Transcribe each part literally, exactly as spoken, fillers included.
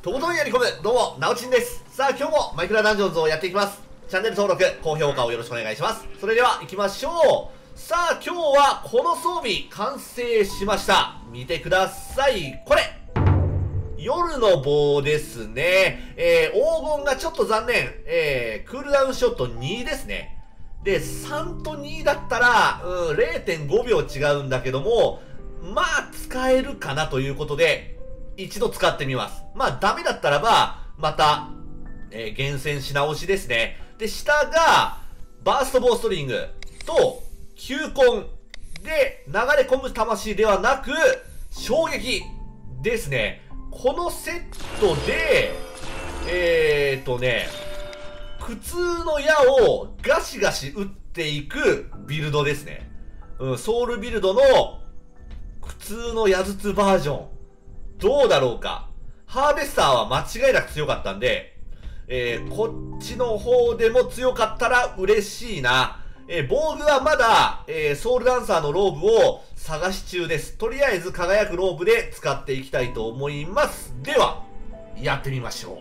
とことんやり込む、どうも、なおちんです。さあ、今日もマイクラダンジョンズをやっていきます。チャンネル登録、高評価をよろしくお願いします。それでは、行きましょう。さあ、今日はこの装備、完成しました。見てください。これ夜の棒ですね。えー、黄金がちょっと残念。えー、クールダウンショットにですね。で、さんとにだったら、うん、れいてんごびょう違うんだけども、まあ、使えるかなということで、一度使ってみます。まあ、ダメだったらば、また、えー、厳選し直しですね。で、下が、バーストボーストリングと、球根で、流れ込む魂ではなく、衝撃ですね。このセットで、えーとね、苦痛の矢をガシガシ打っていくビルドですね。うん、ソウルビルドの苦痛の矢筒バージョン。どうだろうか。ハーベスターは間違いなく強かったんで、えー、こっちの方でも強かったら嬉しいな。えー、防具はまだ、えー、ソウルダンサーのローブを探し中です。とりあえず輝くローブで使っていきたいと思います。では、やってみましょう。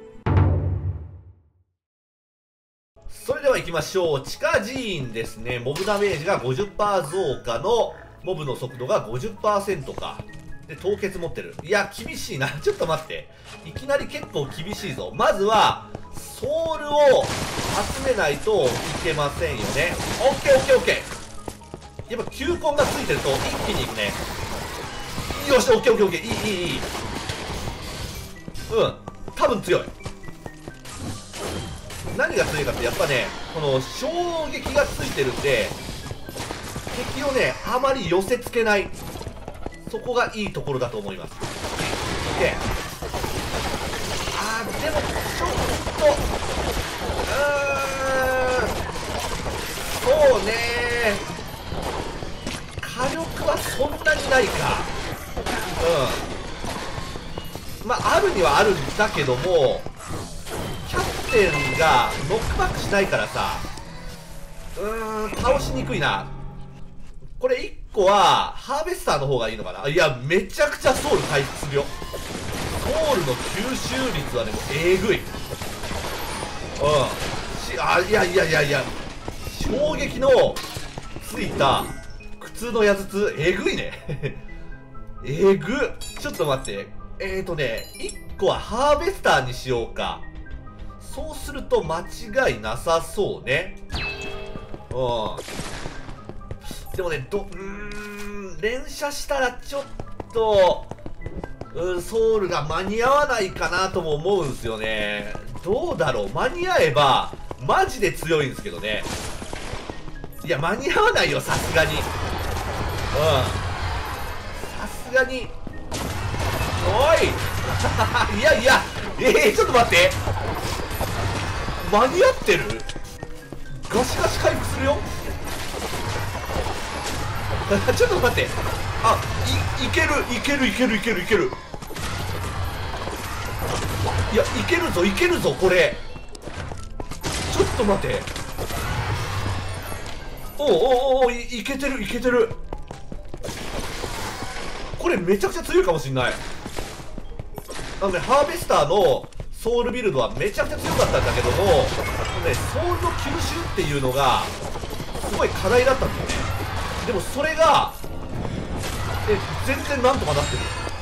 それでは行きましょう。地下寺院ですね。モブダメージが ごじゅっパーセント 増加の、モブの速度が ごじゅっパーセント か。で、凍結持ってる。いや、厳しいな。ちょっと待って。いきなり結構厳しいぞ。まずは、ソウルを集めないといけませんよね。オッケーオッケーオッケー。やっぱ球根がついてると一気にいくね。よし、オッケーオッケーオッケー。いい、いい、いい。うん。多分強い。何が強いかってやっぱね、この衝撃がついてるんで、敵をね、あまり寄せつけない。そこがいいところだと思います。で、あー、でも、ちょっと、うーん、そうねー、火力はそんなにないか。うん。まあ、あるにはあるんだけども、キャプテンがノックバックしないからさ、うーん、倒しにくいな。これいっこは、ハーベスターの方がいいのかな。いや、めちゃくちゃソウル回復するよ。ソウルの吸収率はね、もうえぐい。うん。し、あ、いやいやいやいや、衝撃のついた苦痛の矢筒、えぐいね。えぐ。ちょっと待って。えーとね、いっこはハーベスターにしようか。そうすると間違いなさそうね。うん。でもね、ど、うーん、連射したらちょっと、うん、ソウルが間に合わないかなとも思うんですよね。どうだろう、間に合えば、マジで強いんですけどね。いや、間に合わないよ、さすがに。うん。さすがに。おいいやいや、えー、ちょっと待って。間に合ってる？ガシガシ回復するよ。ちょっと待って。あ、い、いける、いける、いける、いける、いける。いや、いけるぞ、いけるぞ、これ。ちょっと待って。おうおうおうおう、い、いけてる、いけてる。これめちゃくちゃ強いかもしんない。なので、ハーベスターのソウルビルドはめちゃくちゃ強かったんだけども、ね、ソウルの吸収っていうのが、すごい課題だったんだよね。でもそれが、え、全然なんとかなって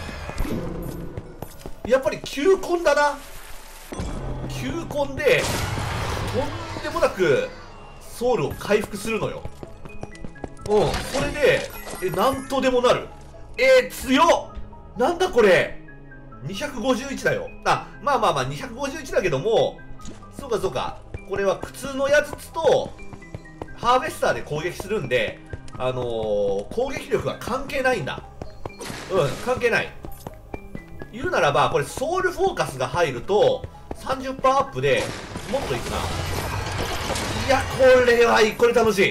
る。やっぱり球根だな。球根で、とんでもなく、ソウルを回復するのよ。うん、それで、え、なんとでもなる。えー、強っ！なんだこれ！にひゃくごじゅういちだよ。あ、まあまあまあ、にひゃくごじゅういちだけども、そうかそうか。これは苦痛の矢筒と、ハーベスターで攻撃するんで、あのー、攻撃力は関係ないんだ。うん、関係ない。言うならば、これソウルフォーカスが入ると、さんじゅっパーセントアップでもっといくな。いや、これはいい。これ楽しい。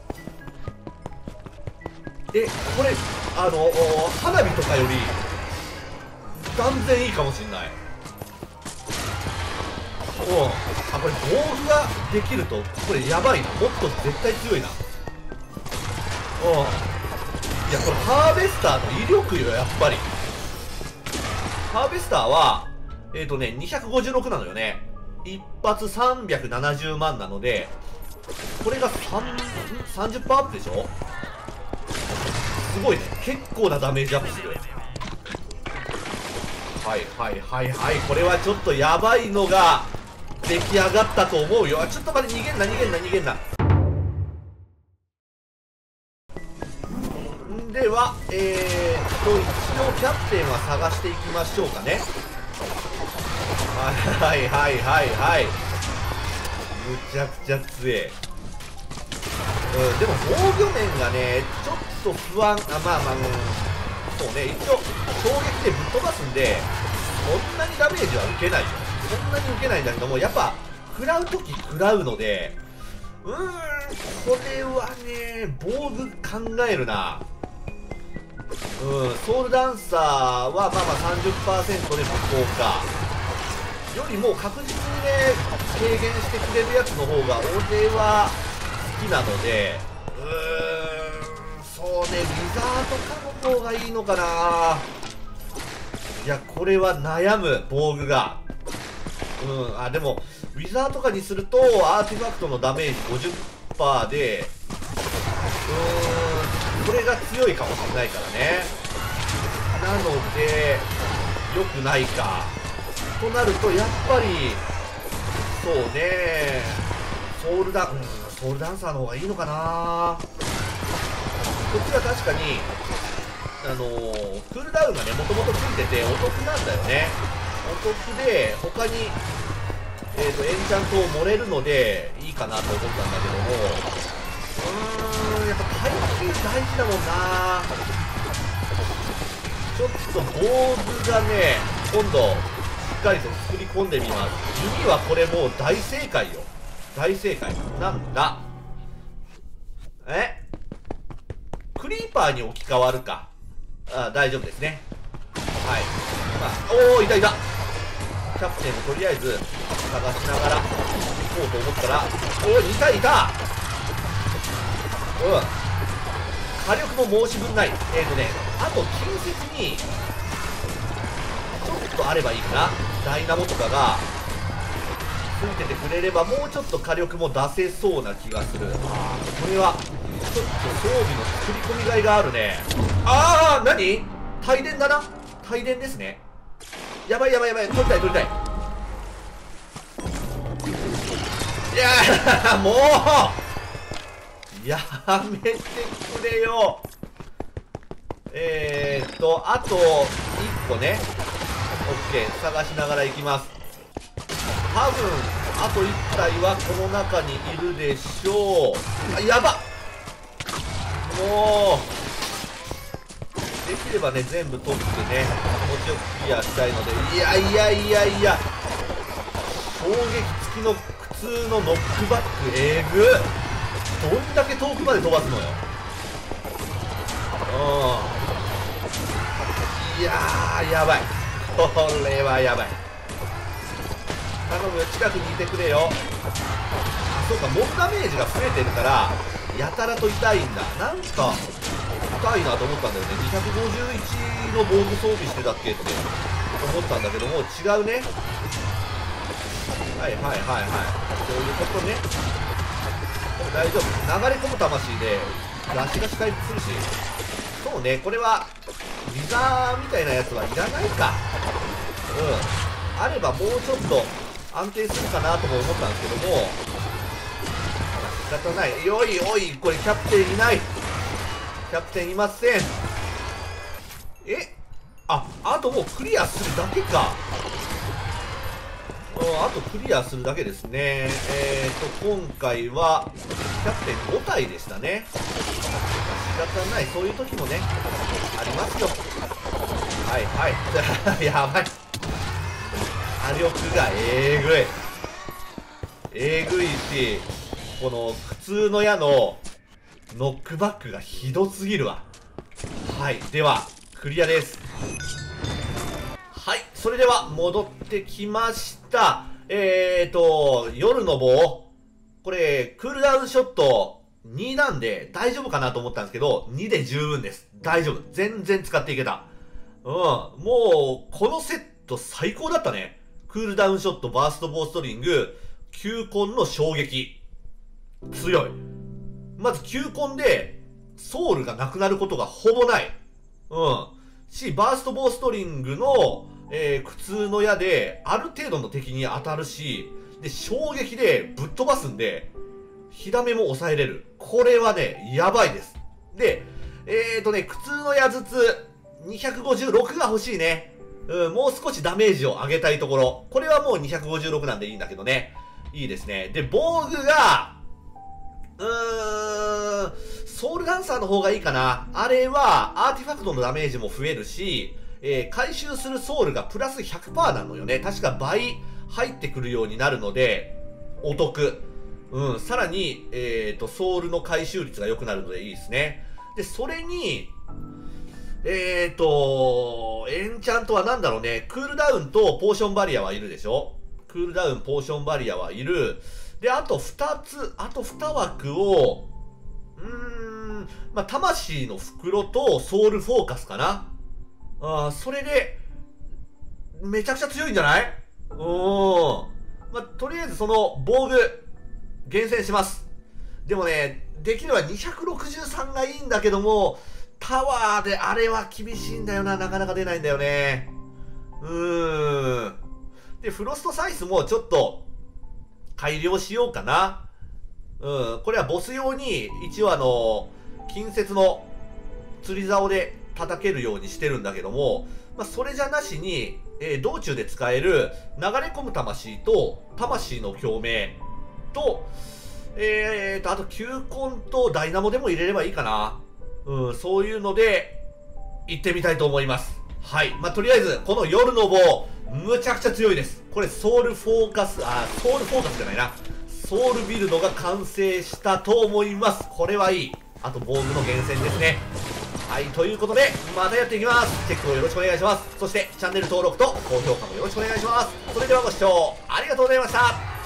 え、これ、あのー、花火とかより、断然いいかもしんない。うん。あ、これ防具ができると、これやばいな。もっと絶対強いな。うん。いや、これハーベスターの威力よ、やっぱり。ハーベスターは、 えっ、ー、とね、にひゃくごじゅうろくなのよね。一発さんびゃくななじゅうまんなので、これがさん さんじゅっパーセントアップでしょ。すごいね。結構なダメージアップする。はいはいはいはい。これはちょっとやばいのが出来上がったと思うよ。ちょっと待って、逃げんな逃げんな逃げんな。んでは、えーっと、一応キャプテンは探していきましょうかね。はいはいはいはい。むちゃくちゃ強え。うん、でも防御面がね、ちょっと不安。あ、まあまあ、うん、そうね、一応、衝撃でぶっ飛ばすんで、そんなにダメージは受けないよ。そんなに受けないんだけども、やっぱ、食らうとき食らうので、うーん、これはね、防具考えるな。うん、ソウルダンサーはまあまあ さんじゅっパーセント で無効化。よりも確実にね、軽減してくれるやつの方が俺は好きなので、うーん、そうね、ウィザードかの方がいいのかな。いや、これは悩む、防具が。うん、あ、でも、ウィザーとかにすると、アーティファクトのダメージ ごじゅっパーセント で、うーん、これが強いかもしれないからね。なので、良くないか。となると、やっぱり、そうね、ソウルダン、うん、ソウルダンサーの方がいいのかな。こっちは確かに、あのー、クールダウンがね、もともとついててお得なんだよね。お得で、他に、えーと、エンチャントを盛れるので、いいかなと思ったんだけども、うーん、やっぱ耐久大事だもんな。ちょっと防具がね、今度、しっかりと作り込んでみます。弓はこれもう大正解よ。大正解。なんだ。えクリーパーに置き換わるか。あ、大丈夫ですね。はい。まあ、おー、いたいた。キャプテンをとりあえず探しながら行こうと思ったら、おー、いたいた。うん。火力も申し分ない。えーとね、あと近接に、ちょっとあればいいかな。ダイナモとかが、ついててくれれば、もうちょっと火力も出せそうな気がする。あー、これは、ちょっと装備の作り込みがいがあるね。あー、何？帯電だな。帯電ですね。やばいやばいやばい。取りたい取りたい。いやー、もうやめてくれよ。えーっと、あといっこね。オッケー。探しながら行きます。多分、あといったいはこの中にいるでしょう。あ、やばっ。もう、できればね、全部取ってね、もちろんクリアしたいので、いやいやいやいや、衝撃付きの普通のノックバック、えぐどんだけ遠くまで飛ばすのよ。うん。いやー、やばい。これはやばい。頼むよ、近くにいてくれよ。あ、そうか、モブダメージが増えてるから、やたらと痛いんだ。なんか、痛いなと思ったんだよね。にひゃくごじゅういちの防具装備してたっけって思ったんだけども、違うね。はいはいはいはい。そういうことね。でも大丈夫。流れ込む魂で、ガシガシ回復するし。そうね、これは、ウィザーみたいなやつはいらないか。うん。あればもうちょっと安定するかなとも思ったんですけども、仕方ない。おいおい、これキャプテンいない。キャプテンいません。えあ、あともうクリアするだけか。あとクリアするだけですね。えーと、今回は、キャプテンご体でしたね。仕方ない。そういう時もね、ありますよ。はいはい。やばい。火力がえぐい。えぐいし、この普通の矢のノックバックがひどすぎるわ。はい。では、クリアです。はい。それでは、戻ってきました。えーと、夜の棒。これ、クールダウンショットになんで大丈夫かなと思ったんですけど、にで十分です。大丈夫。全然使っていけた。うん。もう、このセット最高だったね。 クールダウンショット、バーストボーストリング、球根の衝撃。強い。まず球根で、ソウルがなくなることがほぼない。うん。し、バーストボーストリングの、えー、苦痛の矢で、ある程度の敵に当たるし、で、衝撃でぶっ飛ばすんで、火ダメも抑えれる。これはね、やばいです。で、えーとね、苦痛の矢ずつ、にひゃくごじゅうろくが欲しいね。うん、もう少しダメージを上げたいところ。これはもうにひゃくごじゅうろくなんでいいんだけどね。いいですね。で、防具が、うーん、ソウルダンサーの方がいいかな。あれは、アーティファクトのダメージも増えるし、えー、回収するソウルがプラス ひゃくパーセント なのよね。確か倍入ってくるようになるので、お得。うん、さらに、えーと、ソウルの回収率が良くなるのでいいですね。で、それに、えーと、エンチャントはなんだろうね。クールダウンとポーションバリアはいるでしょ。クールダウン、ポーションバリアはいる。で、あとふたつ、あとに枠を、うーん、まあ、魂の袋とソウルフォーカスかな。ああ、それで、めちゃくちゃ強いんじゃない？うーん。まあ、とりあえずその防具、厳選します。でもね、できればにひゃくろくじゅうさんがいいんだけども、タワーであれは厳しいんだよな。なかなか出ないんだよね。うーん。で、フロストサイスもちょっと改良しようかな。うん。これはボス用に一応あの、近接の釣り竿で叩けるようにしてるんだけども、まあ、それじゃなしに、えー、道中で使える流れ込む魂と魂の共鳴と、えーと、あと球根とダイナモでも入れればいいかな。うん、そういうので、行ってみたいと思います。はい。まあ、とりあえず、この夜の棒、むちゃくちゃ強いです。これ、ソウルフォーカス、あ、ソウルフォーカスじゃないな。ソウルビルドが完成したと思います。これはいい。あと、防具の厳選ですね。はい。ということで、またやっていきます。チェックをよろしくお願いします。そして、チャンネル登録と高評価もよろしくお願いします。それではご視聴ありがとうございました。